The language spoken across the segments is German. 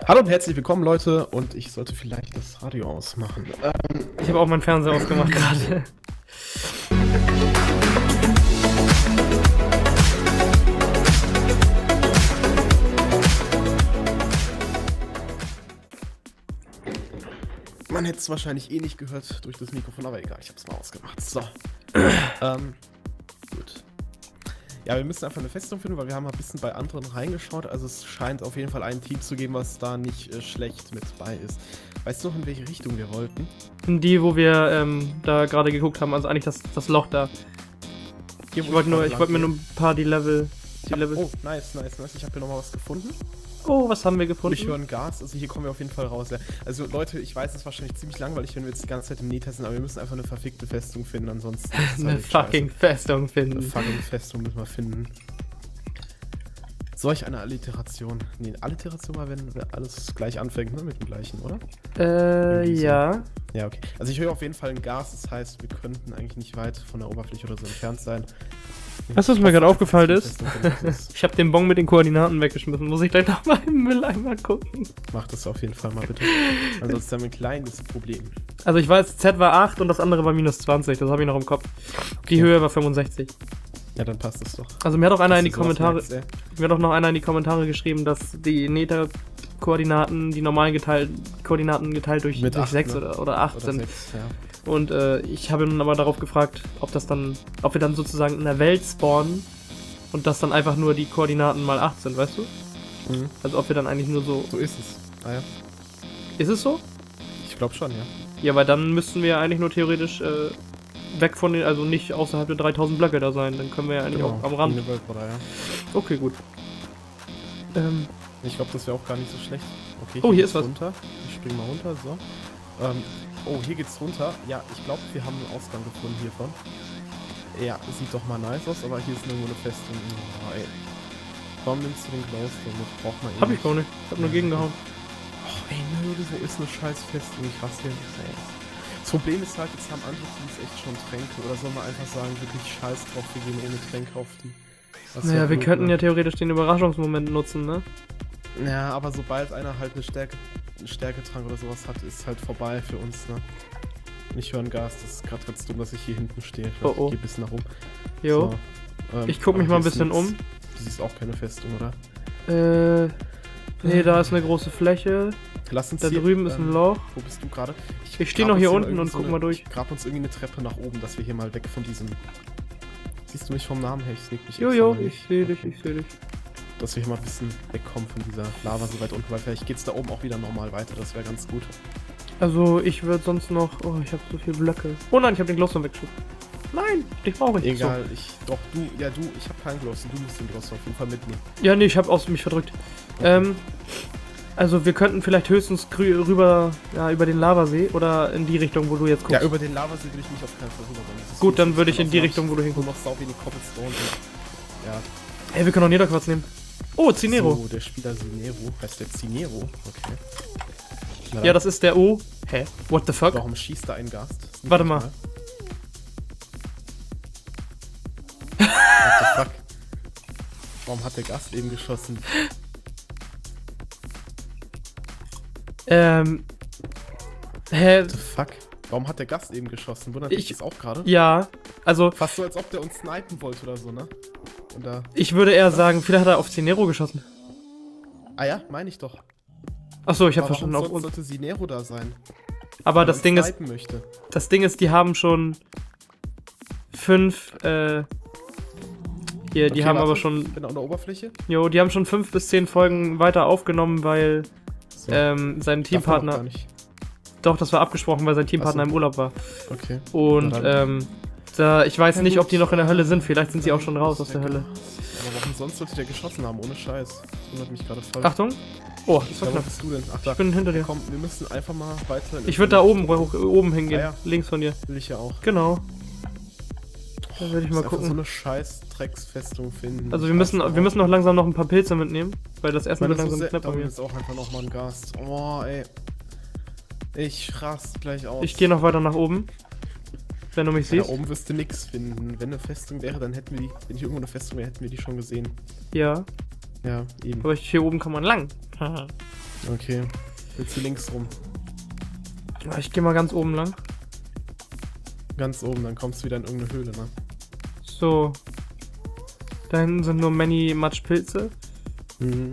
Hallo und herzlich willkommen, Leute. Und ich sollte vielleicht das Radio ausmachen. Ich habe auch meinen Fernseher ausgemacht gerade. Man hätte es wahrscheinlich eh nicht gehört durch das Mikrofon, aber egal, ich habe es mal ausgemacht. So. Gut. Ja, wir müssen einfach eine Festung finden, weil wir haben ein bisschen bei anderen reingeschaut. Also es scheint auf jeden Fall ein Team zu geben, was da nicht schlecht mit bei ist. Weißt du noch, in welche Richtung wir wollten? In die, wo wir da gerade geguckt haben, also eigentlich das Loch da. Hier, Ich wollte mir nur ein paar die Level. Oh, nice. Ich habe hier nochmal was gefunden. Oh, was haben wir gefunden? Ich höre ein Gas, also hier kommen wir auf jeden Fall raus. Ja. Also Leute, ich weiß, es ist wahrscheinlich ziemlich langweilig, wenn wir jetzt die ganze Zeit im Näh testen, aber wir müssen einfach eine verfickte Festung finden, ansonsten... Eine fucking Festung finden. Eine fucking Festung müssen wir finden. Solch eine Alliteration. Nee, Alliteration mal, wenn alles gleich anfängt, ne? Mit dem gleichen, oder? Ja. Ja, okay. Also ich höre auf jeden Fall ein Gas, das heißt, wir könnten eigentlich nicht weit von der Oberfläche oder so entfernt sein. Weißt du, was mir gerade aufgefallen ist? Ich habe den Bon mit den Koordinaten weggeschmissen. Muss ich gleich noch mal im Mülleimer gucken. Mach das auf jeden Fall mal bitte. Ansonsten haben wir ein kleines Problem. Also ich weiß, Z war 8 und das andere war minus 20. Das habe ich noch im Kopf. Die Höhe war 65. Ja, dann passt das doch. Also mir hat auch einer in die Dass du sowas Kommentare... merkst, Mir hat auch noch einer in die Kommentare geschrieben, dass die Neta-Koordinaten, die normalen Koordinaten geteilt durch 6 ne? oder 8 Oder sind. 6, ja. Und ich habe ihn aber darauf gefragt, ob wir dann sozusagen in der Welt spawnen und das dann einfach nur die Koordinaten mal 8 sind, weißt du? Mhm. Also ob wir dann eigentlich nur so... So ist es. Ah, ja. Ist es so? Ich glaube schon, ja. Ja, weil dann müssten wir ja eigentlich nur theoretisch weg von den, also nicht außerhalb der 3000 Blöcke da sein. Dann können wir ja eigentlich auch am Rand. Ja. Okay, gut. Ich glaube, das wäre auch gar nicht so schlecht. Okay, oh, hier ist was. Runter. Ich spring mal runter, so. Oh, hier geht's runter. Ja, ich glaube, wir haben einen Ausgang gefunden hiervon. Ja, sieht doch mal nice aus, aber hier ist irgendwo eine Festung. Oh, ey. Warum nimmst du den Glowstone mit? Braucht man eh Hab ich gar nicht. Ich hab nur gegengehauen. Oh, ey, nirgendwo ist eine scheiß Festung. Ich hasse den. Das Problem ist halt, jetzt haben andere Teams echt schon Tränke. Oder soll man einfach sagen, wirklich scheiß drauf, wir gehen ohne Tränke auf die. Naja, wir könnten ja theoretisch den Überraschungsmoment nutzen, ne? Ja, aber sobald einer halt einen Stärketrank oder sowas hat, ist halt vorbei für uns, ne? Ich höre ein Gas, das ist gerade ganz dumm, dass ich hier hinten stehe. Ich gehe ein bisschen nach oben. Jo. So, ich guck mich mal ein bisschen um. Du siehst auch keine Festung, oder? Nee, da ist eine große Fläche. Lass uns da hier, drüben ist ein Loch. Wo bist du gerade? Ich stehe noch hier unten und guck mal durch. Ich grab uns irgendwie eine Treppe nach oben, dass wir hier mal weg von diesem... Siehst du mich vom Namen her? Ich sneak mich Jo, ich sehe dich, Dass wir hier mal ein bisschen wegkommen von dieser Lava so weit unten, weil vielleicht geht's da oben auch wieder normal weiter, das wäre ganz gut. Also ich würde sonst noch... Oh, ich habe so viele Blöcke. Oh nein, ich habe den Glowstone weggeschoben. Nein, den brauche ich. Egal, so. Ich habe keinen Glowstone, du musst den Glowstone auf jeden Fall mitnehmen. Ja, nee, ich habe mich verdrückt. Okay. Also wir könnten vielleicht höchstens rüber, ja, über den Lavasee oder in die Richtung, wo du jetzt guckst. Ja, über den Lavasee würde ich mich auf keinen Fall rüber. Gut, dann würde ich in die Richtung, wo du hinguckst. Noch sau wenig Cobblestone. Ja. Ey, wir können auch Netherquarz nehmen. Oh, Cinero. So, der Spieler Cinero. Heißt der Cinero? Okay. Na, ja, das ist der O. Hä? What the fuck? Warum schießt da ein Gast? Warte mal. What the fuck? Warum hat der Gast eben geschossen? Hä? What the fuck? Warum hat der Gast eben geschossen? Wundert dich das auch gerade? Ja, also... Fast so, als ob der uns snipen wollte oder so, ne? Ich würde eher sagen, vielleicht hat er auf Cinero geschossen. Ah ja, meine ich doch. Achso, ich habe verstanden. Warum sollte Cinero da sein? Aber das Ding ist... Möchte. Das Ding ist, die haben schon 5... Hier, die haben aber schon... Bin an der Oberfläche? Jo, die haben schon 5 bis 10 Folgen weiter aufgenommen, weil... So. Sein Teampartner... Doch, das war abgesprochen, weil sein Teampartner im Urlaub war. Okay. Und ich weiß nicht, ob die noch in der Hölle sind. Vielleicht sind sie auch schon raus aus der Hölle. Aber warum sonst sollte der geschossen haben? Ohne Scheiß. Das wundert mich gerade voll. Achtung. Oh, das war knapp. Wo bist du denn? Ach, da. Ich bin hinter dir. Komm, wir müssen einfach mal weiter... Ich würde da oben hingehen. Ja. Links von dir. Will ich ja auch. Genau. Da würde ich mal gucken. So eine scheiß Drecksfestung finden. Also wir müssen noch langsam noch ein paar Pilze mitnehmen. Weil das Essen wird langsam knapp bei mir. Da ist auch einfach nochmal ein Gast. Oh, ey. Ich raste gleich aus. Ich gehe noch weiter nach oben. Wenn du mich siehst. Da oben wirst du nix finden. Wenn eine Festung wäre, dann hätten wir die... Wenn hier irgendwo eine Festung wäre, hätten wir die schon gesehen. Ja. Ja, eben. Aber hier oben kann man lang. Okay. Willst du links rum? Ich gehe mal ganz oben lang. Ganz oben, dann kommst du wieder in irgendeine Höhle, ne? So. Da hinten sind nur Many-Matsch-Pilze. Mhm.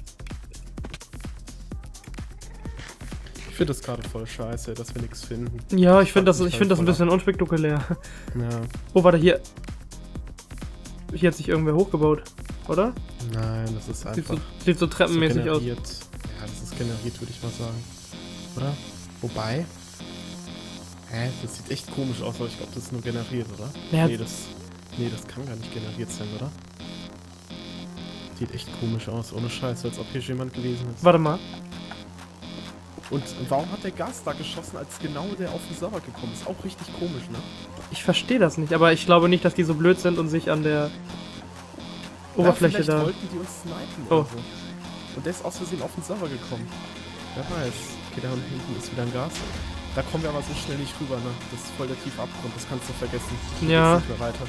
Ich finde das gerade voll scheiße, dass wir nichts finden. Ja, ich finde das, Fuck mich find das ein halt bisschen unspektakulär. Ja. Oh, warte, hier. Hier hat sich irgendwer hochgebaut, oder? Nein, das ist einfach Sieht so treppenmäßig aus. generiert. Ja, das ist generiert, würde ich mal sagen. Oder? Wobei. Das sieht echt komisch aus, aber ich glaube, das ist nur generiert, oder? Ja. Nee, das kann gar nicht generiert sein, oder? Sieht echt komisch aus, ohne Scheiß, als ob hier schon jemand gewesen ist. Warte mal. Und warum hat der Gas da geschossen, als genau der auf den Server gekommen ist? Auch richtig komisch, ne? Ich verstehe das nicht, aber ich glaube nicht, dass die so blöd sind und sich an der Oberfläche vielleicht da... wollten die uns snipen Oh. oder so. Und der ist aus Versehen auf den Server gekommen. Wer weiß. Okay, da hinten ist wieder ein Gas. Da kommen wir aber so schnell nicht rüber, ne? Das ist voll der tiefe Abgrund, das kannst du vergessen. Ich Ja. Nicht mehr weiter.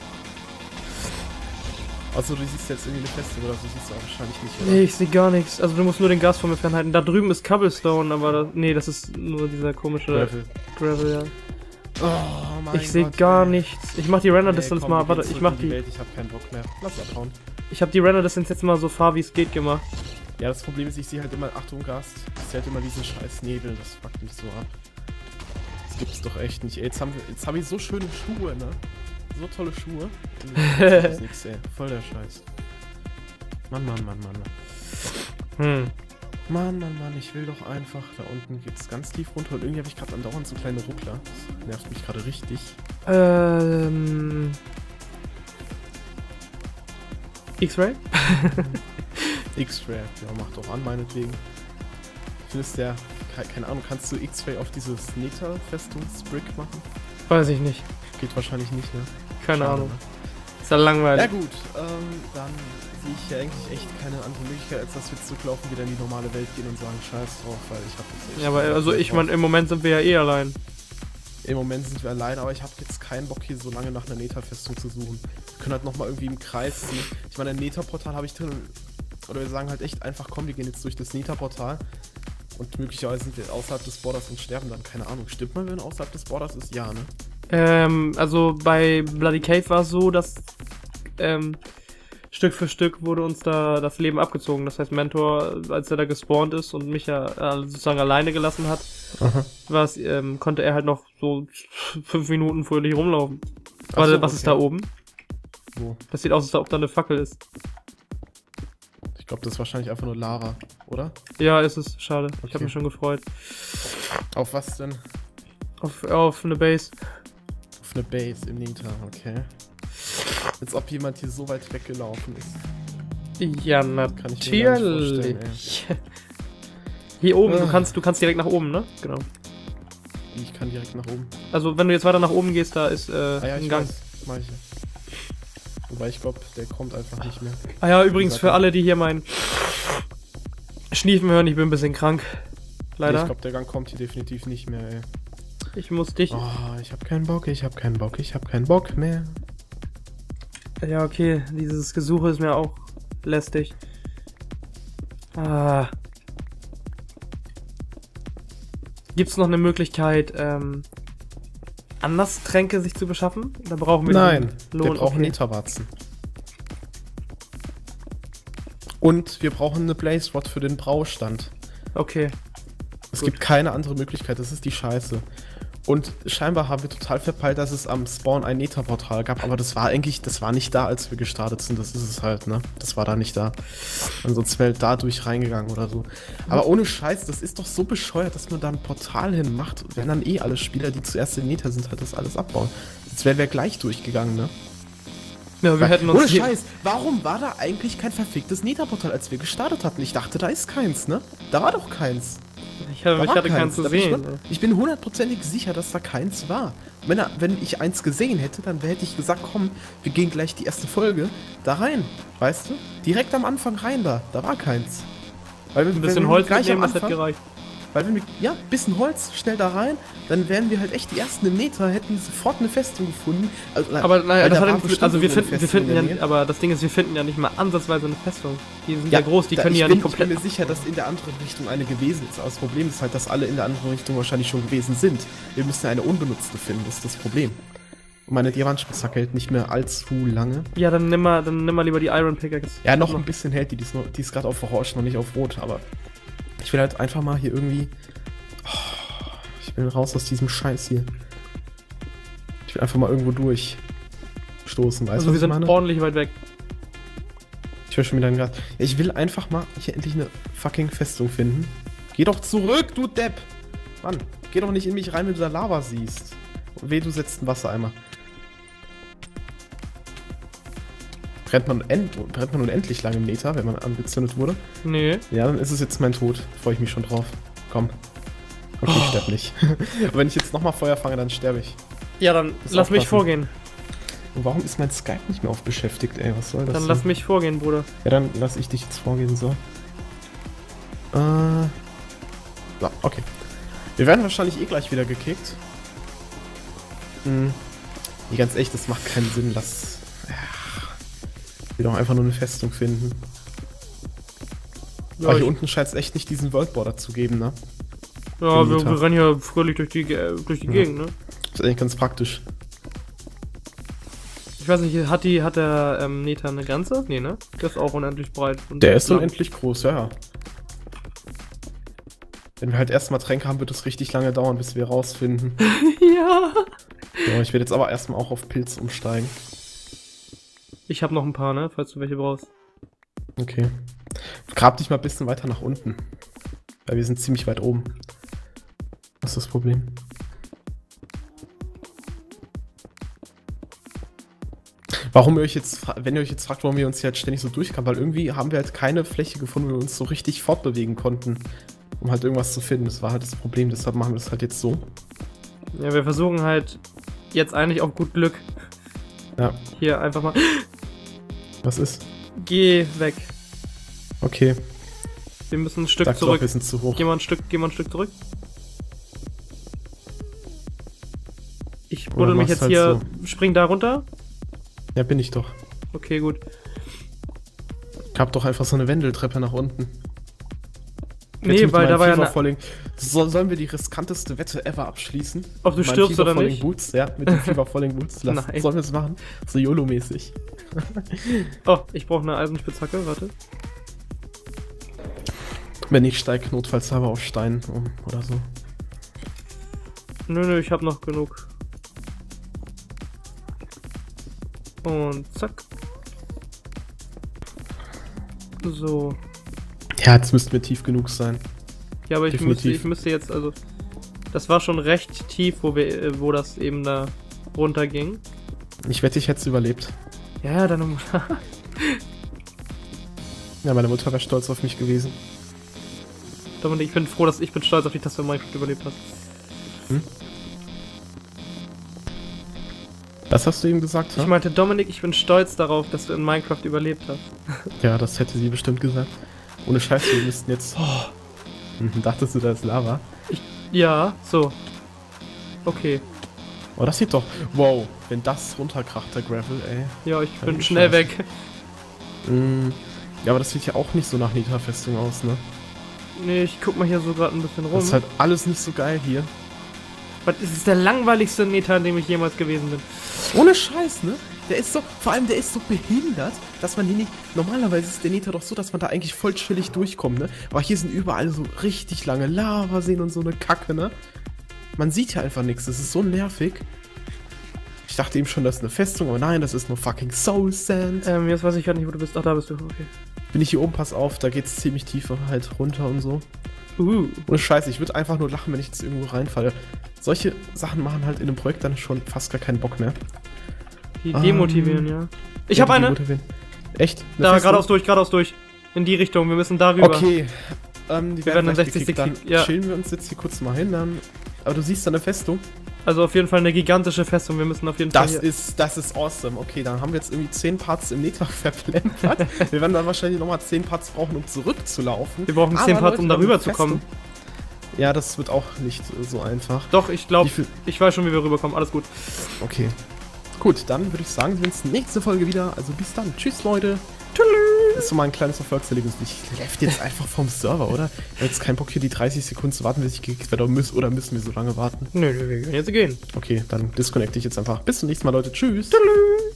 Also du siehst jetzt irgendwie eine Festung oder so, siehst du auch wahrscheinlich nicht, oder? Nee, ich sehe gar nichts. Also du musst nur den Gas von mir fernhalten. Da drüben ist Cobblestone, aber nee, das ist nur dieser komische Gravel, ja. Oh mein Ich sehe Gott, gar ey. nichts. Ich mach die Render Distance komm, mal. wir Warte, gehen ich zurück mach in die die. Welt, ich hab keinen Bock mehr. Lass abhauen. Ich habe die Render Distance jetzt mal so far wie es geht gemacht. Ja, das Problem ist, ich sehe halt immer, Achtung, Gast, ich sehe halt immer diesen scheiß Nebel, das fuckt mich so ab. Das gibt's doch echt nicht, ey. Jetzt hab ich so schöne Schuhe, ne? So tolle Schuhe. Das ist nix, ey. Voll der Scheiß. Mann. Mann, ich will doch einfach. Da unten geht's ganz tief runter und irgendwie habe ich gerade andauernd so kleine Ruckler. Das nervt mich gerade richtig. X-Ray? X-Ray, ja, mach doch an, meinetwegen. Findest der, keine Ahnung, kannst du X-Ray auf dieses Nether-Festungsbrick machen? Weiß ich nicht. Geht wahrscheinlich nicht, ne? Keine Schade, Ahnung. ne? Ist ja langweilig. Ja gut, dann sehe ich ja eigentlich echt keine andere Möglichkeit, als dass wir zurücklaufen, wieder in die normale Welt gehen und sagen, scheiß drauf, weil ich habe jetzt echt... Ja, aber also ich meine, im Moment sind wir ja eh allein. Im Moment sind wir allein, aber ich habe jetzt keinen Bock, hier so lange nach einer Nether-Festung zu suchen. Wir können halt nochmal irgendwie im Kreis ziehen. Ich meine, ein Nether-Portal habe ich drin. Oder wir sagen halt echt einfach, komm, wir gehen jetzt durch das Nether-Portal. Und möglicherweise sind wir außerhalb des Borders und sterben dann. Keine Ahnung, stimmt man, wenn man außerhalb des Borders ist? Ja, ne? Also bei Bloody Cave war es so, dass Stück für Stück wurde uns da das Leben abgezogen. Das heißt, Mentor, als er da gespawnt ist und mich ja sozusagen alleine gelassen hat, konnte er halt noch so 5 Minuten fröhlich rumlaufen. Warte, so, was ist da oben? Wo? Das sieht aus, als ob da eine Fackel ist. Ich glaube, das ist wahrscheinlich einfach nur Lava, oder? Ja, ist es. Schade. Ich Okay. habe mich schon gefreut. Auf was denn? Auf eine Base. Auf eine Base im Nether, okay. Als ob jemand hier so weit weggelaufen ist. Ja, Kann ich mir gar nicht vorstellen, natürlich. Hier oben, du kannst direkt nach oben, ne? Genau. Ich kann direkt nach oben. Also wenn du jetzt weiter nach oben gehst, da ist Ja, ein ich Gang. weiß. Mach ich ja. Wobei ich glaube, der kommt einfach nicht mehr. Ah ja, übrigens für alle, die hier mein Schniefen hören, ich bin ein bisschen krank. Nee, Leider. ich glaube, der Gang kommt hier definitiv nicht mehr, ey. Ich muss dich... Oh, ich hab keinen Bock mehr. Ja, okay, dieses Gesuche ist mir auch lästig. Gibt's noch eine Möglichkeit, anders Tränke sich zu beschaffen? Da brauchen wir Nein, den Lohn. wir brauchen Netherwarzen. Und wir brauchen eine Blaze Rod für den Braustand. Okay. Es Gut. gibt keine andere Möglichkeit, das ist die Scheiße. Und scheinbar haben wir total verpeilt, dass es am Spawn ein Nether-Portal gab, aber das war nicht da, als wir gestartet sind, das ist es halt, ne? Das war da nicht da. Ansonsten wäre halt dadurch reingegangen oder so. Aber ohne Scheiß, das ist doch so bescheuert, dass man da ein Portal hinmacht, wenn dann eh alle Spieler, die zuerst in Nether sind, halt das alles abbauen. Jetzt wären wir gleich durchgegangen, ne? Ja, wir hätten uns Ohne hier- Scheiß, warum war da eigentlich kein verficktes Nether-Portal, als wir gestartet hatten? Ich dachte, da ist keins, ne? Da war doch keins. Ich Da war hatte keins zu Da bin sehen. ich bin hundertprozentig sicher, dass da keins war. Wenn ich eins gesehen hätte, dann hätte ich gesagt, komm, wir gehen gleich die erste Folge da rein. Weißt du? Direkt am Anfang rein da. Da war keins. Weil Ein bisschen Holz mitnehmen, das hätte gereicht. Weil wenn wir, ja, bisschen Holz, schnell da rein, dann wären wir halt echt die Ersten im Nether, hätten sofort eine Festung gefunden. Also, aber naja, das da hat war ja, bestimmt also wir irgendwo eine finden Festung in der ja, Nähe. aber das Ding ist, wir finden ja nicht mal ansatzweise eine Festung. Die sind ja groß, die da- können ich ja bin, nicht komplett. Ich bin mir sicher, dass in der anderen Richtung eine gewesen ist. Aber das Problem ist halt, dass alle in der anderen Richtung wahrscheinlich schon gewesen sind. Wir müssen eine unbenutzte finden, das ist das Problem. Und meine Diamantspitzhacke hält nicht mehr allzu lange. Ja, dann nimm mal lieber die Iron Pickaxe. Ja, noch ein bisschen hält die ist gerade auf Orange, noch nicht auf Rot, aber ich will halt einfach mal hier irgendwie... Oh, ich will raus aus diesem Scheiß hier. Ich will einfach mal irgendwo durchstoßen, weißt du, Also was wir ich sind meine? ordentlich weit weg. Ich höre schon wieder einen Gras. Ja, ich will einfach mal hier endlich eine fucking Festung finden. Geh doch zurück, du Depp! Mann, geh doch nicht in mich rein, wenn du da Lava siehst. Und weh, du setzt einen Wassereimer. Brennt man unendlich lang im Nether, wenn man angezündet wurde? Nee. Ja, dann ist es jetzt mein Tod. Freue ich mich schon drauf. Komm. Okay, ich sterbe nicht. Aber wenn ich jetzt nochmal Feuer fange, dann sterbe ich. Ja, dann Muss lass mich aufpassen. vorgehen. Und warum ist mein Skype nicht mehr auf beschäftigt, ey? Was soll das Dann denn? lass mich vorgehen, Bruder. Ja, dann lass ich dich jetzt vorgehen, so. Ja, okay. Wir werden wahrscheinlich eh gleich wieder gekickt. Nee, ganz echt, das macht keinen Sinn. Lass... Ich will doch einfach nur eine Festung finden. Ja, Aber hier ich- unten scheint es echt nicht diesen Worldborder zu geben, ne? Ja, Im wir Nether. rennen hier fröhlich durch die Gegend, ne? Das ist eigentlich ganz praktisch. Ich weiß nicht, hat der Nether eine Grenze? Nee, ne? Der ist auch unendlich breit. Und Der ist lang. unendlich groß, ja. Wenn wir halt erstmal Tränke haben, wird es richtig lange dauern, bis wir rausfinden. Ja. Ja, ich werde jetzt aber erstmal auch auf Pilz umsteigen. Ich habe noch ein paar, ne? Falls du welche brauchst. Okay. Grab dich mal ein bisschen weiter nach unten. Weil wir sind ziemlich weit oben. Was ist das Problem? Warum ihr euch jetzt, wenn ihr euch jetzt fragt, warum wir uns hier halt ständig so durchkamen, weil irgendwie haben wir halt keine Fläche gefunden, wo wir uns so richtig fortbewegen konnten, um halt irgendwas zu finden. Das war halt das Problem, deshalb machen wir das halt jetzt so. Ja, wir versuchen halt jetzt eigentlich auf gut Glück Ja, hier einfach mal. was ist? Geh weg. Okay, Wir müssen ein Stück sag doch, zurück. wir sind zu hoch. Geh mal ein Stück zurück. Ich Oder buddel mich machst jetzt halt hier. Spring da runter. Ja, bin ich doch. Okay, gut. Ich hab doch einfach so eine Wendeltreppe nach unten. Ich Nee, hätte mit weil da meinem war ja FIFA eine, Falling- Sollen wir die riskanteste Wette ever abschließen? ob du Mit meinen stirbst FIFA oder Falling nicht. Boots, ja, mit den FIFA Falling Boots. Nein. Sollen wir es machen? So YOLO-mäßig. Oh, ich brauche eine Eisenspitzhacke, warte. Wenn ich steig notfallshalber auf Stein um oder so. Nö, ich hab noch genug. Und zack. So. Ja, jetzt müssten wir tief genug sein. Ja, aber ich Definitiv. müsste jetzt, also. Das war schon recht tief, wo das eben da runter ging. Ich wette, ich hätte es überlebt. Ja, deine Mutter. Ja, meine Mutter wäre stolz auf mich gewesen. Dominik, ich bin froh, ich bin stolz auf dich, dass du in Minecraft überlebt hast. Das hast du ihm gesagt, Ich ha? meinte, Dominik, ich bin stolz darauf, dass du in Minecraft überlebt hast. Ja, das hätte sie bestimmt gesagt. Ohne Scheiß, wir müssten jetzt... Dachtest du, da ist Lava? Ja, so. Okay. Oh, das sieht doch... Wow, wenn das runterkracht, der Gravel, ey. Ja, ich bin die schnell Scheiße. weg. Ja, aber das sieht ja auch nicht so nach Nether-Festung aus, ne? Nee, ich guck mal hier so gerade ein bisschen rum. Das ist halt alles nicht so geil hier. Was ist der langweiligste Nether, in dem ich jemals gewesen bin? Ohne Scheiß, ne? Der ist so, vor allem der ist so behindert, dass man hier nicht, normalerweise ist der Nether doch so, dass man da eigentlich voll chillig durchkommt, ne? Aber hier sind überall so richtig lange Lavaseen und so eine Kacke, ne? Man sieht ja einfach nichts, das ist so nervig. Ich dachte eben schon, das ist eine Festung, aber nein, das ist nur fucking Soul Sand. Jetzt weiß ich gar nicht, wo du bist. Ach, da bist du, okay. Bin ich hier oben, pass auf, da geht's ziemlich tief halt runter und so. Ohne Scheiße, ich würde einfach nur lachen, wenn ich jetzt irgendwo reinfalle. Solche Sachen machen halt in einem Projekt dann schon fast gar keinen Bock mehr. Die demotivieren, ja. Ich Ja, habe eine. Echt? Eine Da, Festung? geradeaus durch. In die Richtung, wir müssen darüber. Okay. Die Wir werden werden in gleich 60 gekickt. Dann Sekunden, ja. chillen wir uns jetzt hier kurz mal hin. Dann, aber du siehst da eine Festung. Also auf jeden Fall eine gigantische Festung. Wir müssen auf jeden Fall Das ist awesome. Okay, dann haben wir jetzt irgendwie 10 Parts im Nether verplempert. Wir werden dann wahrscheinlich nochmal 10 Parts brauchen, um zurückzulaufen. Wir brauchen 10 Aber Parts, um Leute, darüber eine zu kommen. Festung- Ja, das wird auch nicht so einfach. Doch, ich glaube, ich weiß schon, wie wir rüberkommen. Alles gut. Okay. Gut, dann würde ich sagen, wir sehen uns nächste Folge wieder. Also bis dann. Tschüss, Leute. Tschüss. Das ist so mal ein kleines Erfolgserlebnis. Ich läuft jetzt einfach vom Server, oder? Ich habe jetzt keinen Bock, hier die 30 Sekunden zu warten, bis ich gekickt werde. Oder müssen wir so lange warten? Nö, wir können jetzt gehen. Okay, dann disconnecte ich jetzt einfach. Bis zum nächsten Mal, Leute. Tschüss. Tschüss.